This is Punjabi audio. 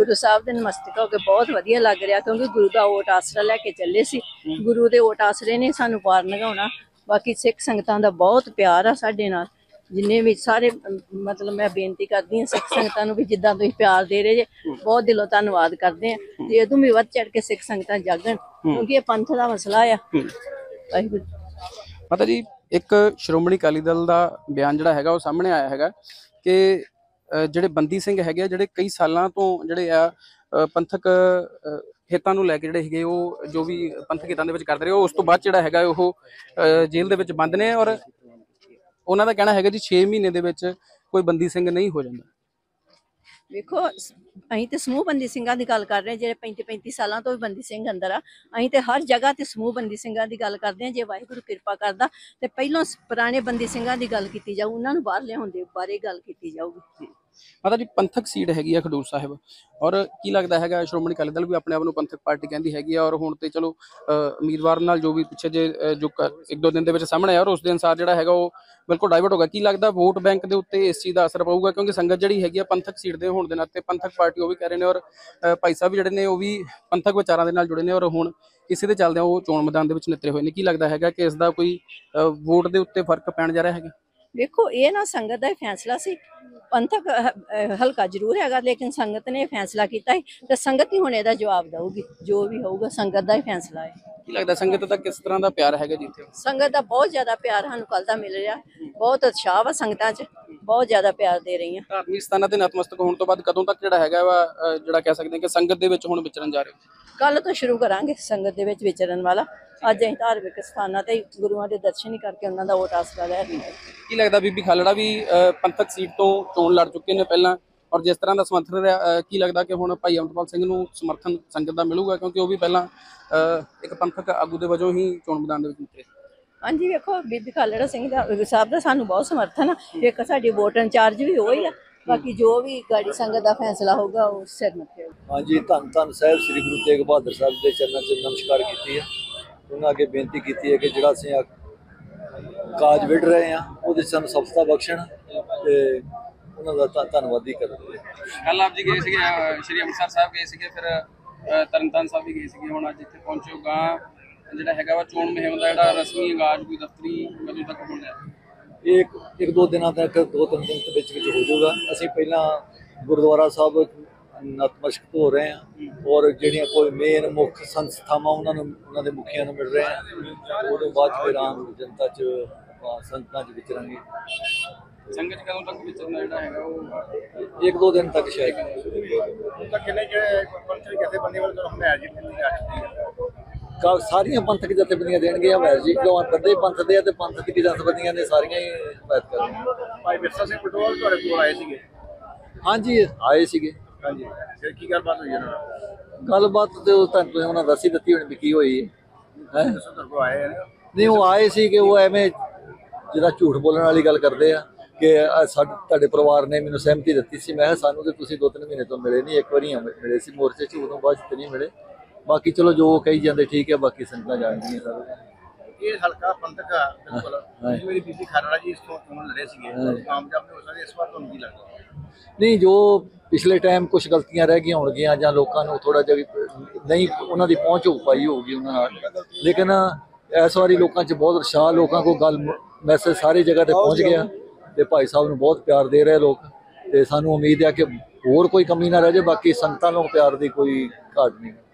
गुरु साहब के नमस्ते होके बहुत वधिया लग रहा, क्योंकि गुरु का वोट आसरा लैके चले सी। गुरु के वोट आसरे ने सानू पार लंघाउणा। बाकी सिख संगतां दा बहुत प्यार आ साडे नाल, जिन्ने भी सारे मतलब मैं बेनती करदी हां सिख संगतां नूं भी जिद्दां तुसीं प्यार दे रहे जे, बहुत दिलों धन्नवाद करदे हां। ते इदों भी वध चढ़ के सिख संगतां जागण, क्योंकि ये पंथ दा मसला आ। वाहिगुरू माता जी, एक श्रोमणी अकाली दल का बयान जिहड़ा हैगा वो सामने आया हैगा कि ਜਿਹੜੇ ਬੰਦੀ ਸਿੰਘ ਹੈਗੇ ਆ, ਜਿਹੜੇ ਕਈ ਸਾਲਾਂ ਤੋਂ ਜਿਹੜੇ ਆ ਪੰਥਕ ਹਿੱਤਾਂ ਨੂੰ ਲੈ ਕੇ ਜਿਹੜੇ ਹੈਗੇ ਉਹ ਜੋ ਵੀ ਪੰਥਕ ਹਿੱਤਾਂ ਦੇ ਵਿੱਚ ਕਰਦੇ ਰਹੇ, ਉਸ ਤੋਂ ਬਾਅਦ ਜਿਹੜਾ ਹੈਗਾ ਉਹ ਜੇਲ੍ਹ ਦੇ ਵਿੱਚ ਬੰਦ ਨੇ, ਔਰ ਉਹਨਾਂ ਦਾ ਕਹਿਣਾ ਹੈਗਾ ਜੀ 6 ਮਹੀਨੇ ਦੇ ਵਿੱਚ ਕੋਈ ਬੰਦੀ ਸਿੰਘ ਨਹੀਂ ਹੋ ਜਾਂਦਾ। ਵੇਖੋ ਅਸੀਂ ਤੇ ਸਮੂਹ ਬੰਦੀ ਸਿੰਘਾਂ ਦੀ ਗੱਲ ਕਰ ਰਹੇ, ਜਿਹੜੇ 35 ਸਾਲਾਂ ਤੋਂ ਵੀ ਬੰਦੀ ਸਿੰਘ ਅੰਦਰ ਆ। ਅਸੀਂ ਤੇ ਹਰ ਜਗ੍ਹਾ ਤੇ ਸਮੂਹ ਬੰਦੀ ਸਿੰਘਾਂ ਦੀ ਗੱਲ ਕਰਦੇ ਹਾਂ। ਜੇ ਵਾਹਿਗੁਰੂ ਕਿਰਪਾ ਕਰਦਾ ਤੇ ਪਹਿਲਾਂ ਪੁਰਾਣੇ ਬੰਦੀ ਸਿੰਘਾਂ ਦੀ ਗੱਲ ਕੀਤੀ ਜਾਊ, ਉਹਨਾਂ ਨੂੰ ਬਾਹਰ ਲਿਆਉਣ ਦੇ ਬਾਰੇ ਗੱਲ ਕੀਤੀ ਜਾਊਗੀ। ਮਾਤਾ ਜੀ, ਪੰਥਕ ਸੀਟ ਹੈਗੀ ਆ ਖਡੂਰ ਸਾਹਿਬ, ਔਰ ਕੀ ਲੱਗਦਾ ਹੈਗਾ ਸ਼੍ਰੋਮਣੀ ਅਕਾਲੀ ਦਲ ਵੀ ਆਪਣੇ ਆਪ ਨੂੰ ਪੰਥਕ ਪਾਰਟੀ ਕਹਿੰਦੀ ਹੈਗੀ ਆ, ਔਰ ਹੁਣ ਤੇ ਚਲੋ ਉਮੀਦਵਾਰ ਨਾਲ ਜੋ ਵੀ ਪਿੱਛੇ ਜੇ ਜੋ 1-2 ਦਿਨ ਦੇ ਵਿੱਚ ਸਾਹਮਣੇ ਆਇਆ, ਔਰ ਉਸ ਦੇ ਅਨੁਸਾਰ ਜਿਹੜਾ ਹੈਗਾ ਉਹ ਬਿਲਕੁਲ ਡਾਇਵਰਟ ਹੋ ਗਿਆ। ਕੀ ਲੱਗਦਾ ਵੋਟ ਬੈਂਕ ਦੇ ਉੱਤੇ ਇਸ ਚੀਜ਼ ਦਾ ਅਸਰ ਪਊਗਾ? ਕਿਉਂਕਿ ਸੰਗਤ ਜਿਹੜੀ ਹੈਗੀ ਆ ਪੰਥਕ ਸੀਟ ਦੇ ਹੋਣ ਦੇ ਨਾਤੇ ਪੰਥਕ ਪਾਰਟੀ ਉਹ ਵੀ ਕਹਿ ਰਹੇ ਨੇ, ਔਰ ਭਾਈ ਸਾਹਿਬ ਜਿਹੜੇ ਨੇ ਉਹ ਵੀ ਪੰਥਕ ਵਿਚਾਰਾਂ ਦੇ ਨਾਲ ਜੁੜੇ ਨੇ, ਔਰ ਹੁਣ ਇਸੇ ਦੇ ਚੱਲਦਿਆਂ ਉਹ ਚੋਣ ਮੈਦਾਨ ਦੇ ਵਿੱਚ ਨਿਤਰੇ ਹੋਏ ਨੇ। ਕੀ ਲੱਗਦਾ ਹੈਗਾ ਕਿ ਇਸ ਦਾ ਕੋਈ ਵੋਟ ਦੇ ਉੱਤੇ ਫਰਕ ਪੈਣ ਜਾ ਰਿਹਾ ਹੈਗਾ? ਵੇਖੋ ਇਹ ਨਾ ਸੰਗਤ ਦਾ ਫੈਸਲਾ ਸੀ। ਪੰਥਕ ਹਲਕਾ ਜ਼ਰੂਰ ਹੈਗਾ, ਲੇਕਿਨ ਸੰਗਤ ਨੇ ਫੈਸਲਾ ਕੀਤਾ ਹੈ ਤੇ ਸੰਗਤ ਹੀ ਹੁਣ ਇਹਦਾ ਜਵਾਬ ਦਊਗੀ। ਜੋ ਵੀ ਹੋਊਗਾ ਸੰਗਤ ਦਾ ਹੀ ਫੈਸਲਾ ਹੈ। ਕੀ ਲੱਗਦਾ ਸੰਗਤ ਦਾ ਕਿਸ ਤਰ੍ਹਾਂ ਦਾ ਪਿਆਰ ਹੈਗਾ ਜੀ ਇੱਥੇ? ਸੰਗਤ ਦਾ ਬਹੁਤ ਜ਼ਿਆਦਾ ਪਿਆਰ ਸਾਨੂੰ ਕੱਲ ਦਾ ਮਿਲ ਰਿਹਾ, ਬਹੁਤ ਉਤਸ਼ਾਹ ਵਾ ਸੰਗਤਾਂ 'ਚ, ਬਹੁਤ ਜ਼ਿਆਦਾ ਪਿਆਰ ਦੇ ਰਹੀਆਂ। ਧਾਰਮਿਕ ਸਥਾਨਾਂ ਤੇ ਨਤਮਸਤਕ ਹੋਣ ਤੋਂ ਬਾਅਦ ਕਦੋਂ ਤੱਕ ਜਿਹੜਾ ਹੈਗਾ ਵਾ ਜਿਹੜਾ ਕਹਿ ਸਕਦੇ ਕਿ ਸੰਗਤ ਦੇ ਵਿੱਚ ਹੁਣ ਵਿਚਰਨ ਜਾ ਰਹੇ ਹੋ? ਕੱਲ ਤੋਂ ਸ਼ੁਰੂ ਕਰਾਂਗੇ ਸੰਗਤ ਦੇ ਵਿੱਚ ਵਿਚਰਨ ਵਾਲਾ। ਅੱਜ ਅਸੀਂ ਧਾਰਮਿਕ ਸਥਾਨਾਂ ਤੇ ਗੁਰੂਆਂ ਦੇ ਦਰਸ਼ਨ ਹੀ ਕਰਕੇ ਉਹਨਾਂ ਦਾ ਵੋਟ ਆਸਰਾ ਲੈ ਰਹੇ ਹਾਂ। ਕੀ ਲੱਗਦਾ ਬੀਬੀ ਖਾਲੜਾ ਵੀ ਪੰਥਕ ਸੀਟ ਤੋਂ ਚੋਣ ਲੜ ਚੁੱਕੇ ਨੇ ਪਹਿਲਾਂ, ਔਰ ਜਿਸ ਤਰ੍ਹਾਂ ਦਾ ਸਮਰਥਨ ਰਿਹਾ, ਕੀ ਲੱਗਦਾ ਕਿ ਹੁਣ ਭਾਈ ਅਮਰਪਾਲ ਸਿੰਘ ਨੂੰ ਸਮਰਥਨ ਸੰਗਤ ਦਾ ਮਿਲੂਗਾ? ਕਿਉਂਕਿ ਉਹ ਵੀ ਪਹਿਲਾਂ ਇੱਕ ਪੰਥਕ ਆਗੂ ਦੇ ਵਜੋਂ ਹੀ ਚੋਣ ਮੈਦਾਨ ਦੇ ਵਿੱਚ ਉਤਰੇ। ਹਾਂਜੀ, ਵੇਖੋ ਬੀਬੀ ਖਾਲੜਾ ਸਿੰਘ ਦਾ ਸਾਹਿਬ ਦਾ ਸਾਨੂੰ ਬਹੁਤ ਸਮਰਥਨ ਆ। ਇੱਕ ਸਾਡੀ ਵੋਟ ਇੰਚਾਰਜ ਵੀ ਉਹ ਹੀ ਆ। ਬਾਕੀ ਜੋ ਵੀ ਗਾੜੀ ਸੰਗਤ ਦਾ ਫੈਸਲਾ ਹੋਊਗਾ ਉਹ ਸਿਰ ਮੱਥੇ ਹੋਊਗਾ। ਹਾਂਜੀ, ਧੰਨ ਸਾਹਿਬ ਸ੍ਰੀ ਗੁਰੂ ਤੇਗ ਬਹਾਦਰ ਸਾਹਿਬ ਦੇ ਚਰਨਾਂ 'ਚ ਨਮਸਕਾਰ ਕੀਤੀ ਹੈ। ਉਹਨਾਂ ਅੱਗੇ ਬੇਨਤੀ ਕੀਤੀ ਹੈ ਕਿ ਜਿਹੜਾ ਅਸੀਂ ਕਾਜ ਵਿੜ ਰਹੇ ਹਾਂ ਉਹਦੇ ਸਾਨੂੰ ਸਫਲਤਾ ਬਖਸ਼ਣ ਤੇ ਉਹਨਾਂ ਦਾ ਧੰਨਵਾਦੀ ਕਰਦੇ। ਕੱਲ ਆਪ ਜੀ ਗਏ ਸੀਗੇ ਸ਼੍ਰੀ ਅੰਮ੍ਰਿਤਸਰ ਸਾਹਿਬ ਗਏ ਸੀਗੇ, ਫਿਰ ਤਰਨਤਾਰਨ ਸਾਹਿਬ ਵੀ ਗਏ ਸੀਗੇ, ਹੁਣ ਅੱਜ ਇੱਥੇ ਪਹੁੰਚੇ ਹੋ। ਗਾਂ ਜਿਹੜਾ ਹੈਗਾ ਵਾ ਚੋਣ ਮੁਹਿੰਮ ਦਾ ਜਿਹੜਾ ਰਸਮੀ ਆਗਾਜ਼ ਕੋਈ ਦਫ਼ਤਰੀ ਕਦੋਂ ਤੱਕ ਹੋਣਾ? ਇਹ 1-2 ਦਿਨਾਂ ਤੱਕ 2-3 ਦਿਨ ਦੇ ਵਿੱਚ ਹੋ ਜਾਊਗਾ। ਅਸੀਂ ਪਹਿਲਾਂ ਗੁਰਦੁਆਰਾ ਸਾਹਿਬ ਨਤਮਸਤਕ ਹੋ ਰਹੇ ਹਾਂ, ਔਰ ਜਿਹੜੀਆਂ ਕੋਈ ਮੇਨ ਮੁੱਖ ਸੰਸਥਾਵਾਂ ਉਹਨਾਂ ਦੇ ਮੁਖੀਆਂ ਨੂੰ ਮਿਲ ਰਹੇ ਹਾਂ। ਉਹਦੇ ਬਾਅਦ ਫਿਰ ਆਮ ਜਨਤਾ 'ਚ ਸੰਗਤਾਂ 'ਚ ਵਿਚਰਾਂਗੇ। ਸੰਗਤ ਕਦੋਂ ਤੱਕ ਵਿਚਰਨਾ ਜਿਹੜਾ ਹੈਗਾ ਉਹ 1-2 ਦਿਨ ਤੱਕ ਸ਼ਾਇਦ। ਸਾਰੀਆਂ ਪੰਥਕ ਜਥੇਬੰਦੀਆਂ ਦੇਣਗੇ ਹਮਾਇਤ ਜੀ, ਕਿਉਂ ਬੰਦੇ ਪੰਥ ਦੇ ਆ ਤੇ ਪੰਥ ਦੀ ਜਥੇਬੰਦੀਆਂ ਨੇ ਸਾਰੀਆਂ ਹੀ ਹਮਾਇਤ ਕਰਨਗੀਆਂ। ਭਾਈ ਵਿਰਸਾ ਸਿੰਘ ਪਟਵਾਲ ਤੁਹਾਡੇ ਕੋਲ ਆਏ ਸੀਗੇ? ਹਾਂਜੀ ਆਏ ਸੀਗੇ। ਹਾਂਜੀ, ਫਿਰ ਕੀ ਗੱਲਬਾਤ ਹੋਈ ਇਹਨਾਂ ਨਾਲ? ਗੱਲਬਾਤ ਤੇ ਉਹ ਤੁਹਾਨੂੰ ਉਹਨਾਂ ਦੱਸੀ ਦਿੱਤੀ ਹੋਣੀ ਵੀ ਕੀ ਹੋਈ ਹੈ। ਦੱਸੋ ਤੁਹਾਡੇ ਕੋਲ ਆਏ ਆ? ਨਹੀਂ, ਉਹ ਆਏ ਸੀ ਕਿ ਉਹ ਐਵੇਂ ਜਿਹੜਾ ਝੂਠ ਬੋਲਣ ਵਾਲੀ ਗੱਲ ਕਰਦੇ ਆ ਕਿ ਤੁਹਾਡੇ ਪਰਿਵਾਰ ਨੇ ਮੈਨੂੰ ਸਹਿਮਤੀ ਦਿੱਤੀ ਸੀ। ਮੈਂ ਕਿਹਾ ਸਾਨੂੰ ਤੇ ਤੁਸੀਂ 2-3 ਮਹੀਨੇ ਤੋਂ ਮਿਲੇ ਨਹੀਂ, ਇੱਕ ਵਾਰੀ ਮਿਲੇ ਸੀ ਮੋਰਚੇ 'ਚ, ਉਦੋਂ ਬਾਅਦ 'ਚ ਨਹੀਂ ਮਿਲੇ। ਬਾਕੀ ਚਲੋ ਜੋ ਕਹੀ ਜਾਂਦੇ ਠੀਕ ਹੈ, ਬਾਕੀ ਸੰਗਤਾਂ ਜਾਣਦੀਆਂ ਸਾਰੇ। ਇਹ ਹਲਕਾ ਪੰਥਕ ਆ ਬਿਲਕੁਲ। ਮੇਰੀ ਬੀਬੀ ਖਾਲੜਾ ਜੀ ਇਸ ਤੋਂ ਚੋਣ ਲੜੇ ਸੀਗੇ, ਕਾਮਯਾਬ ਨਹੀਂ ਹੋ ਸਕਦੇ, ਇਸ ਵਾਰ ਤੁਹਾਨੂੰ ਕੀ ਲੱਗਦਾ? ਨਹੀਂ, ਜੋ ਪਿਛਲੇ ਟਾਈਮ ਕੁਝ ਗਲਤੀਆਂ ਰਹਿ ਗਈਆਂ ਹੋਣਗੀਆਂ ਜਾਂ ਲੋਕਾਂ ਨੂੰ ਥੋੜਾ ਜਿਹਾ ਨਹੀਂ ਉਹਨਾਂ ਦੀ ਪਹੁੰਚ ਹੋ ਪਾਈ ਹੋਊਗੀ ਉਹਨਾਂ ਨਾਲ, ਲੇਕਿਨ ਇਸ ਵਾਰੀ ਲੋਕਾਂ 'ਚ ਬਹੁਤ ਉਤਸ਼ਾਹ, ਲੋਕਾਂ ਕੋਲ ਗੱਲ ਮੈਸੇਜ ਸਾਰੀ ਜਗ੍ਹਾ ਤੇ ਪਹੁੰਚ ਗਿਆ ਤੇ ਭਾਈ ਸਾਹਿਬ ਨੂੰ ਬਹੁਤ ਪਿਆਰ ਦੇ ਰਹੇ ਲੋਕ। ਤੇ ਸਾਨੂੰ ਉਮੀਦ ਹੈ ਕਿ ਹੋਰ ਕੋਈ ਕਮੀ ਨਾ ਰਹਿ ਜਾਏ। ਬਾਕੀ ਸੰਗਤਾਂ ਨੂੰ ਪਿਆਰ ਦੀ ਕੋਈ ਘਾਟ ਨਹੀਂ।